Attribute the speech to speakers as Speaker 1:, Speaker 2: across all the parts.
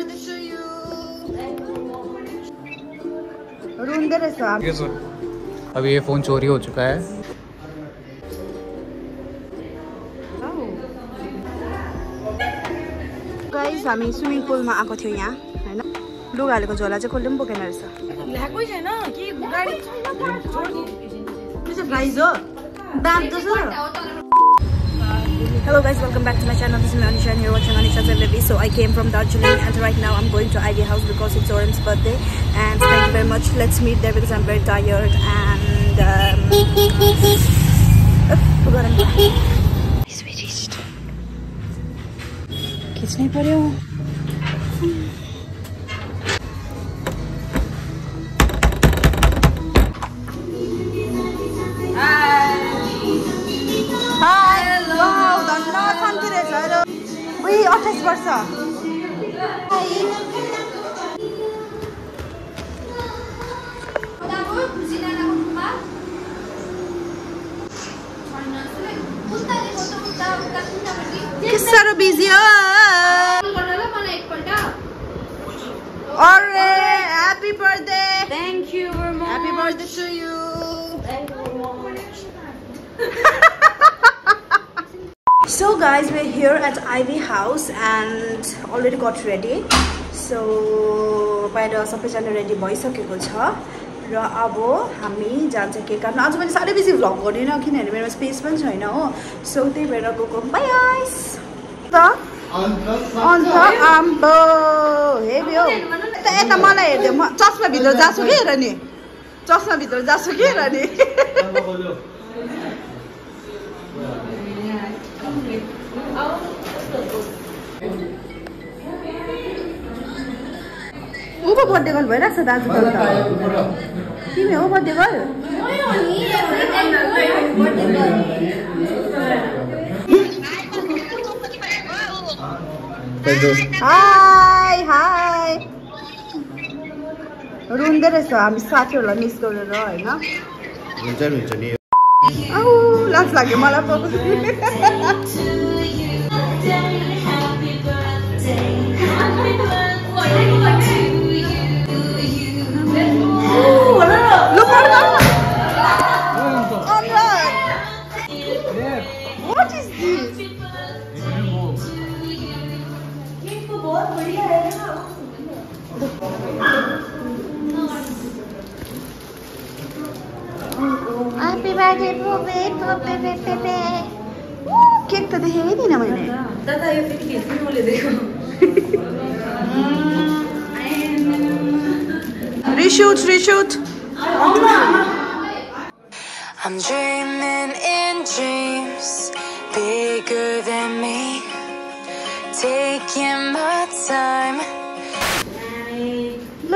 Speaker 1: birthday to you. रोंदे रहेछ।
Speaker 2: अब ये फोन चोरी हो चुका है।
Speaker 1: गाइस हामी स्विमिङ पुलमा आएको थियौँ यहाँ हैन। लुगा हालेको झोला चाहिँ कसले पनि बोकेन रहेछ। ल्याएकै छैन कि गाडी छैन प्राइज हो दाम त छ। Hello guys, welcome back to my channel. This is Anisha and you're watching Anisha's Baby. So I came from Darjeeling and right now I'm going to Ivy House because it's Oren's birthday. And thank you very much. Let's meet there because I'm very tired and we reached. खिच्नै पर्यो। उही 28 वर्ष। के साह्रो busy हो। अरे happy birthday. Thank you very much. Happy birthday to you. So guys, we're here at Ivy House and already got ready. So बाहिर सबैजना ready भइसकेको छ र अब हामी जान्छ केक काट्न। आज मैले साह्रै बेसी भ्लग गर्दिनँ किनभने मेरो स्पेस पनि छैन हो। सो त्यही भएर गएको। Bye guys. त अन्त आम्बो हेभी हो। यता मलाई हेर्दै म चस्मा भित्र जाछु के हेर नि। चस्मा भित्र जाछु के हेर नि। ऊको बर्थडे गर्ल भइरहेछ दाजु त। तिमी हो बर्थडे गर्ल? Hi hi. रुँदै रहेछ हामी साथीहरूलाई मिस गरेर होइन।
Speaker 2: हुन्छ नि।
Speaker 1: औ लाज लाग्यो मलाई पो। What is this? Happy birthday, Poppy. Cake त देखेकै थिइनँ मैले। दादा यो फेरि खिच्नु मैले देखेको। Reshoot. I'm dreaming in dreams bigger than me, taking my time. No.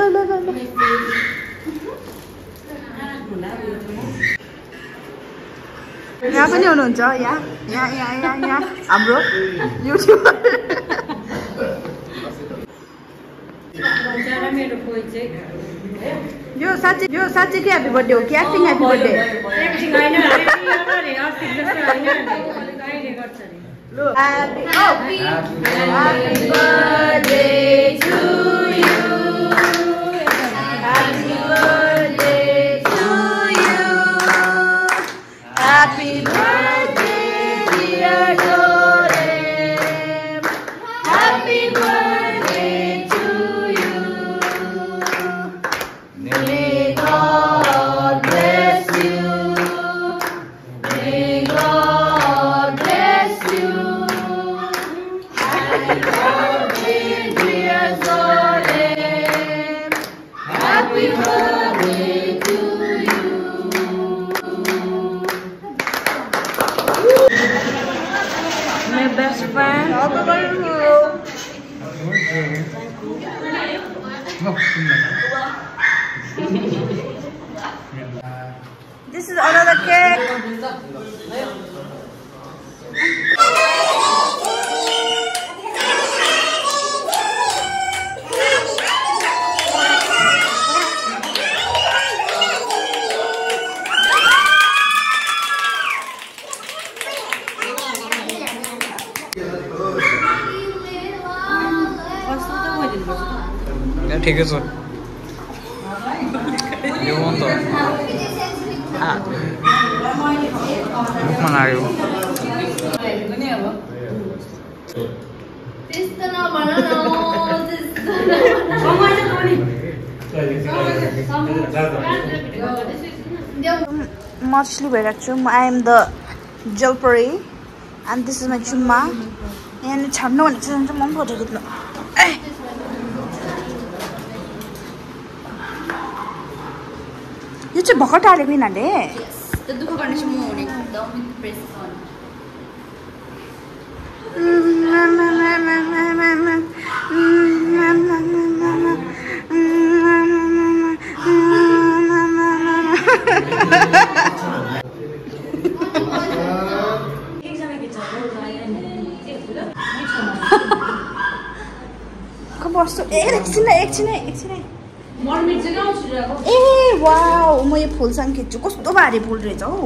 Speaker 1: यहाँ पनि हुनुहुन्छ यहाँ हाम्रो युट्युबर। यो साँच्चै के ह्याप्पी बर्थडे हो कि acting happy birthday? Happy birthday to you. Happy birthday to you. Happy birthday dear Dorem. Happy birthday to you. May God bless you. May God bless you. Happy birthday dear Dorem. Happy birthday to you. My best friend. This is another cake.
Speaker 2: ठिकै छ यो हो नि त मुखमा लाग्यो
Speaker 1: मछली भइरहेको छु आई एम द जलपरी एन्ड दिस इज माई चुम्मा यहाँनिर छाड्नु भने चाहिँ म पनि फोटो खिच्नु यो चाहिँ भर्खर टालेको यिनीहरूले दुःख गर्ने चाहिँ म हुने बस्छु एकछिन ए वाउ म यो फुलसँग खिच्छु कस्तो भारी फुल रहेछ हौ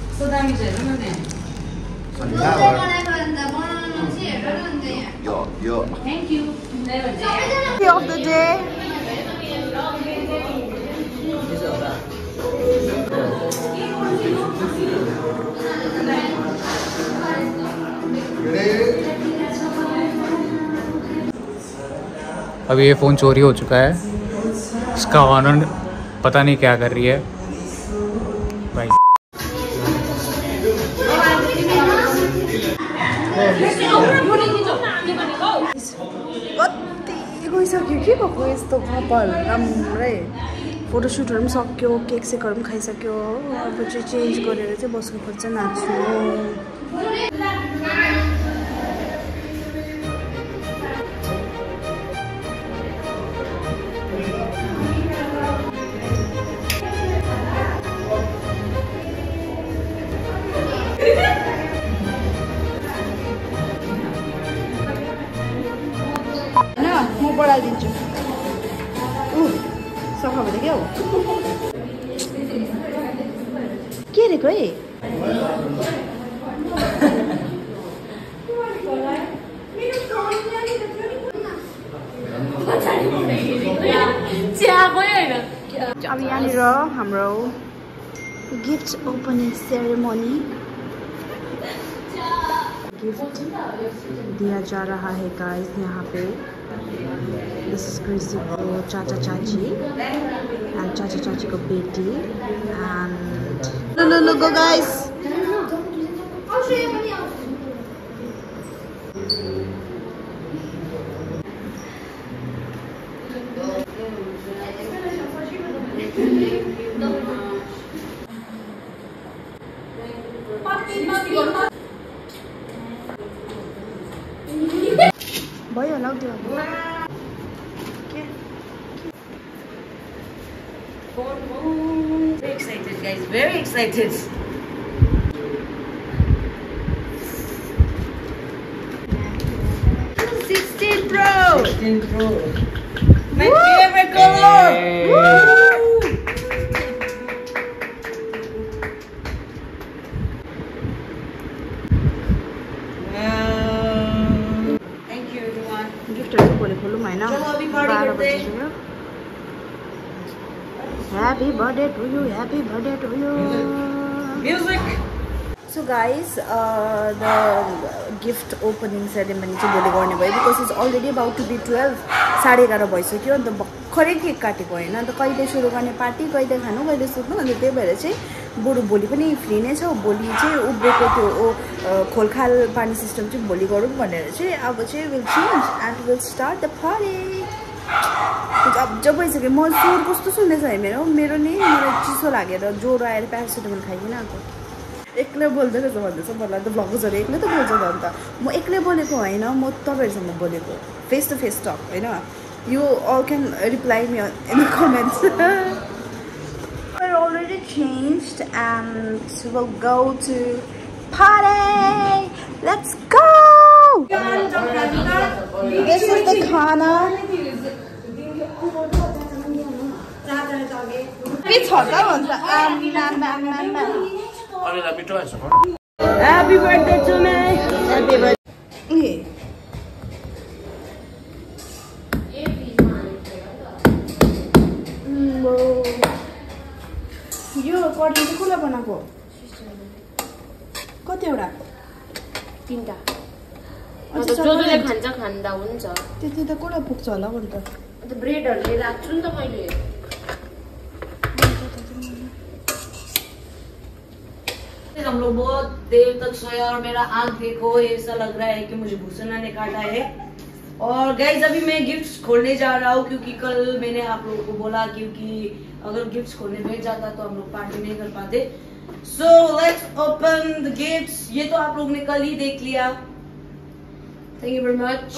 Speaker 1: of the day
Speaker 2: अभी ये फ़ोन चोरी हो चुका है इसका ऑनर पता नहीं क्या कर रही है भाई
Speaker 1: गइसक्यो के भएको यस्तो कपाल राम्रै फोटोसुटहरू पनि सक्यो केक सेकहरू पनि खाइसक्यो अब चाहिँ चेन्ज गरेर चाहिँ बस्नुपर्छ नाच्नु म बढाइदिन्छु सफा भयो क्या हो के अरे है अब यहाँनिर हाम्रो गिफ्ट ओपनिङ सेरेमनी गिफ्ट दिया जा रहा है गाइस यहाँ पे दिस इज कृषि को चाचा चाची एंड चाचा चाची को बेटी एंड लो गो गाइस भयो होला त्यो
Speaker 3: Very excited, guys. Very excited. 16 Pro. 16 Pro. My favorite color. Thank you, everyone.
Speaker 1: Gift बोले खोलूँ मैं ना 12 बजे Happy birthday to you, happy birthday to you.
Speaker 3: Music.
Speaker 1: So guys, the gift opening ceremony चाहिँ भोलि गर्ने भयो because it's already about to be 12 11:30 भइसक्यो अन्त भर्खरै केक काटेको होइन अन्त कहिले सुरु गर्ने पार्टी कहिले खानु कहिले सुत्नु अन्त त्यही भएर चाहिँ बरु भोलि पनि फ्री नै छ भोलि चाहिँ उब्रेको त्यो खोलखाल पार्ने सिस्टम चाहिँ भोलि गरौँ भनेर चाहिँ अब चाहिँ will change and will start the party जब भइसक्यो म स्वर कस्तो सुन्दैछ है मेरो नि मलाई चिसो लागेर ज्वरो आएर प्यारासिटामोल खाइकन आएको एक्लै बोल्दै रहेछ भन्दैछ मलाई त भ्लगर्सहरू एक्लै त बोल्छ त अन्त म एक्लै बोलेको होइन म तपाईँहरूसँग बोलेको फेस टु फेस टक होइन you all can reply me in the comments We're already changed and we'll go to party. Let's go! This is the khana. It's hot, Happy birthday to me. Happy birthday. Curtain चाहिँ कसलाई बनाएको कतिवटा
Speaker 4: 3टा जसले खान्छ खान्दा हुन्छ
Speaker 1: त्यति त कसलाई पुग्छ होला अन्त
Speaker 4: ब्रेडहरुले राख्छु नि त मैले
Speaker 3: हम लोग बहुत देर तक सोया और मेरा आंख देखो ऐसा लग रहा है कि मुझे भूसना ने काटा है। और गाइस अभी मैं गिफ्ट्स खोलने जा रहा हूँ क्योंकि कल मैंने आप लोगों को बोला क्योंकि अगर गिफ्ट्स खोलने बैठ जाता तो हम लोग पार्टी नहीं कर पाते। So let's open the gifts. ये तो आप लोगों ने कल ही देख लिया। Thank you very much.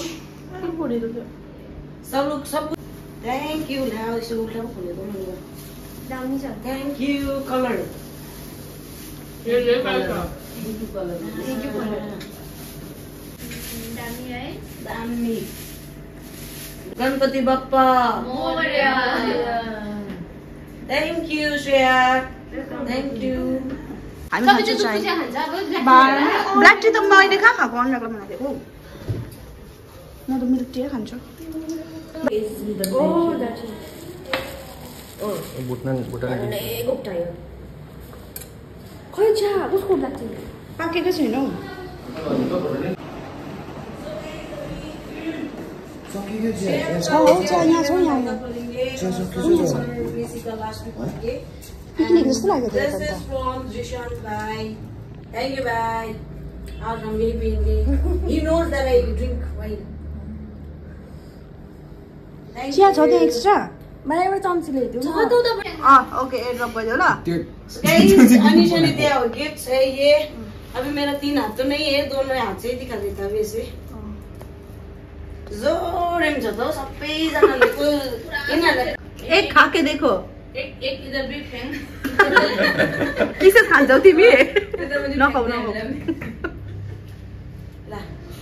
Speaker 3: सब लोग सब थैंक यू। नाउ इसे उल्टा खोले दो मुझे।
Speaker 4: दामी छ
Speaker 3: थैंक यू। कलर
Speaker 4: ये
Speaker 3: कलर
Speaker 4: दामी है
Speaker 3: दामी। Ganpati Bappa
Speaker 4: Morya
Speaker 3: thank you Shreya thank you.
Speaker 1: हामी
Speaker 4: सबै
Speaker 1: खान्छ
Speaker 4: चाहिँ
Speaker 1: चाइ
Speaker 4: दुध खान्छ
Speaker 1: ब्ल्याक टी त मैले कहाँ खाएको अनुरागले बनाइदिएको म त मिल्क टी खान्छु
Speaker 2: भुटान
Speaker 4: गोप्टायो
Speaker 1: खै छा कसको ब्ल्याक टी पाकेकै छैन हौ छ हौ छ यहाँ छ यहाँ पिकनिक जस्तो लाग्यो
Speaker 3: This is from Jishan bhai. Thank you bhai. आज हम यही पियेंगे। He knows that I drink wine.
Speaker 1: चिया छ त्यहाँ एक्स्ट्रा मलाई एउटा चम्ची ल्याइदिउ
Speaker 4: छ त उता
Speaker 1: ओके एयरड्रप गरिदियो ल
Speaker 3: Guys, अनिशा ने दिया हुआ गिफ्ट है ये। अभी मेरा 3 हाथ तो नहीं है, दोनों हाथ से ही दिखा देता है वैसे। जोर में जाता हूँ सबे जनाले को इन्हें
Speaker 1: एक खा के देखो
Speaker 3: एक इधर भी फेंक
Speaker 1: किसे खान्छौ तिमी
Speaker 3: इधर मुझे
Speaker 1: नखाऊ
Speaker 3: फेंक
Speaker 1: नखाऊ
Speaker 3: देना। ला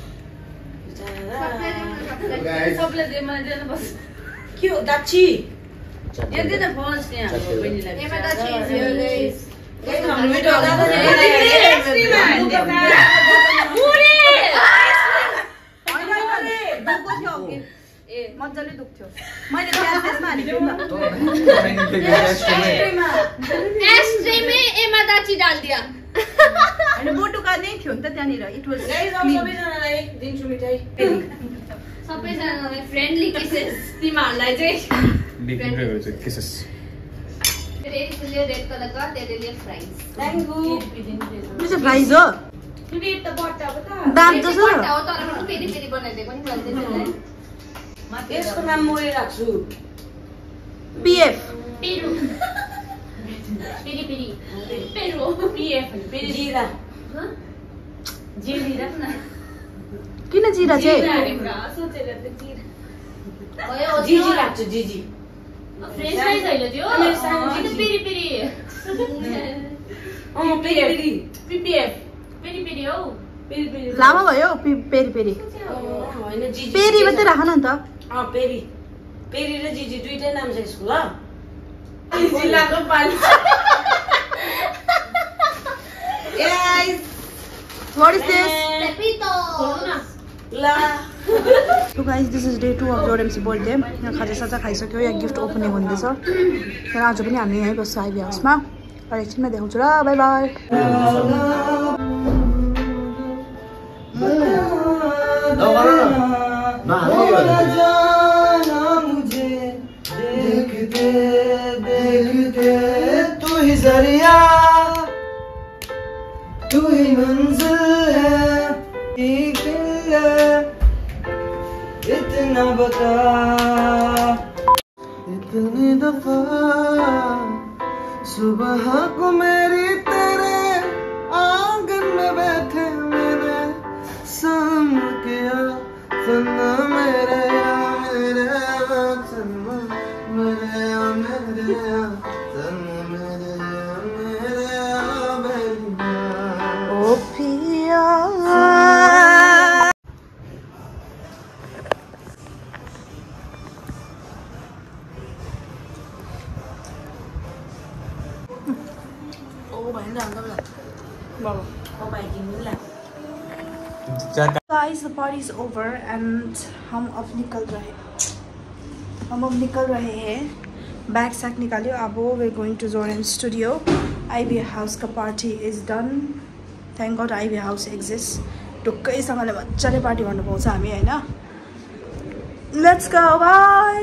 Speaker 3: बेचारा सबले दे मलाई देन बस क्यों दाची ये दे न फोन से यहाँ बनी लगी
Speaker 4: एमा त चीज हो गाइस
Speaker 3: गाइस हम मिठो ज्यादा नहीं
Speaker 4: पुरे
Speaker 1: मजाले दुख्थ्यो मैले प्याज त्यसमा हालेको नि
Speaker 4: एस्ट्रे में एमा दाची डाल दिया
Speaker 1: हैन बोटुका नै थियो नि त त्यहाँनिर इट वाज
Speaker 3: गाइस हम सबै जनालाई दिन्छु मिठाई
Speaker 4: सबैजनालाई फ्रेन्डली किसेस तिमीहरूलाई चाहिँ
Speaker 2: किसेस
Speaker 4: रेड कलर का तेरे लिए फ्राइज
Speaker 3: थैंक यू
Speaker 1: त्यो चाहिँ प्राइज हो
Speaker 3: पेट त बट्टा बता
Speaker 1: दाम जस्तो
Speaker 4: हो तर पनि फेरि फेरि बनाइदिएको नि भन्दै
Speaker 3: यसको नाम म यो राख्छु
Speaker 1: पीएफ
Speaker 4: पेरु पेरी पेरी पेरु पीएफ पेरी
Speaker 3: जीरा
Speaker 4: जीरा न
Speaker 1: किन जीरा चाहिँ
Speaker 4: सोचेर त जीरा भयो
Speaker 3: जीजी राख्छु जीजी
Speaker 4: फ्रेन्च फ्राइज हैन त्यो त्यो peri peri
Speaker 3: peri peri
Speaker 4: PPF peri peri हो
Speaker 3: पेरी पेरी
Speaker 1: लामो भयो पेरी पेरी
Speaker 3: हैन जीजी
Speaker 1: पेरी मात्रै राख न त
Speaker 3: पेरी पेरी र जीजी दुईटै नाम छ यसको ल जिल्लाको पाली गाइस
Speaker 1: व्हाट इज दिस
Speaker 4: पेपितो
Speaker 3: ला
Speaker 1: so guys this is day 2 of जोरेम्सी बर्थडे यहाँ खाजासाजा खाइसक्यो यहाँ गिफ्ट ओपनिङ हुँदैछ त्यहाँ आज पनि हामी यहीँ बस्छ आइबी हाउसमा र एकछिनमा देखाउँछु र बाई बाई
Speaker 5: तू ही जरिया तू ही मंजिल है एक दिल है इतना बता इतनी दफा सुबह को मेरी तेरे आंगन में बैठे मैंने शाम किया सन्ना मेरे मेरे सन्ना मेरे मेरे सन्ना मेरे मेरे बेलिया
Speaker 1: ओ पिया Guys, the party is over and हम अब निकल रहे हैं बैग सैक निकाल्यो अब we're going to जोरेम स्टूडियो आइभी हाउसको party is done. Thank god ivy house exist. ढुक्कैसँगले मजाले पार्टी गर्नु पाउँछ हामी होइन। Let's go bye.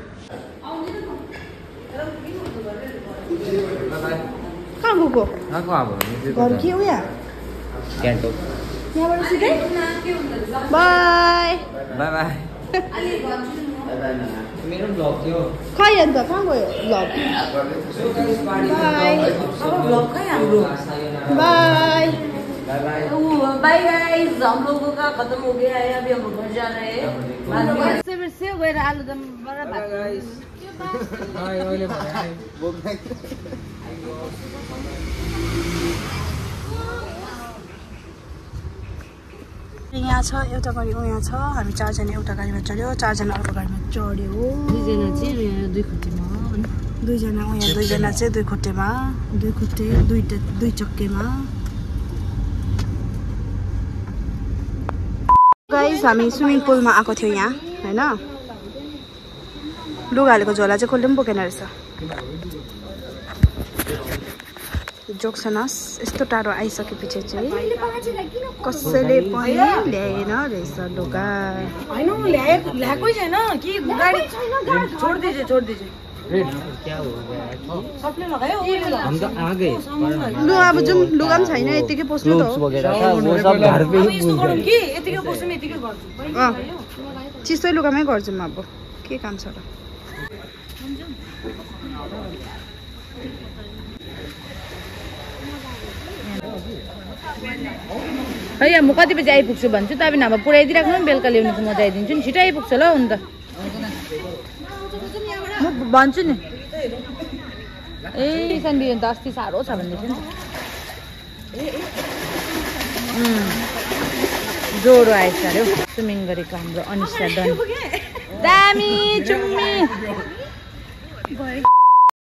Speaker 1: कहाँ गएको घर के हो यहाँ यहाँबाट सिधै बाई
Speaker 5: बाई बाई मेरो ब्लग थियो
Speaker 1: खै अन्त कहाँ गयो ब्लग बाई
Speaker 3: बाय गाइस, हम लोगों का खत्म हो गया है, अभी हम घर जा रहे हैं। से गएर आलुदम बडा भात गाइस। हाय ओले भाइ बोक्दै
Speaker 1: यहाँ छ एउटा गाडी यहाँ छ। हामी 4 जना एउटा गाडीमा चढ्यो, 4 जना अर्को गाडीमा चढ्यो।
Speaker 3: 2 जना चाहिँ दुई खुट्टेमा,
Speaker 1: 2 जना यहाँ 2 जना चाहिँ दुई खुट्टेमा, दुई चक्केमा। गाइस हामी स्विमिङ पुलमा आएको थियो यहाँ हैन। लुगा हालेको झोला चाहिँ कसले पनि बोकेन रहेछ। जोक्सनस यस्तो टाढो आइसकेपछि चाहिँ कसैले पनि ल्याएन रहेछ लुगा।
Speaker 3: हैन ल्याएकै छैन कि गाडी छोड दीजिए क्या हो गया सबले लगायो हम तो आ गए।
Speaker 1: लु अब जुम लुगा पनि छैन यतिकै पोस्नु त हो।
Speaker 5: वो सब घर पे ही
Speaker 3: यस्तो गरौँ कि यतिकै पोस्नु यतिकै गर्छु।
Speaker 1: चिसै लुगामै गर्छौँ अब के काम छ र।
Speaker 6: है म कति बजी आइपुग्छु भन्छु तपाईँ नभए पुऱ्याइदिइराख्नु नि, बेलुका ल्याउने म जाइदिन्छु नि। छिटो आइपुग्छ ल अन्त म भन्छु नि। ए सानबी अन्त अस्ति साह्रो छ भन्दै थियो नि। जोरो आएछ अरे स्विमिङ गरेको हाम्रो अनिसा दन दामी चुम्मी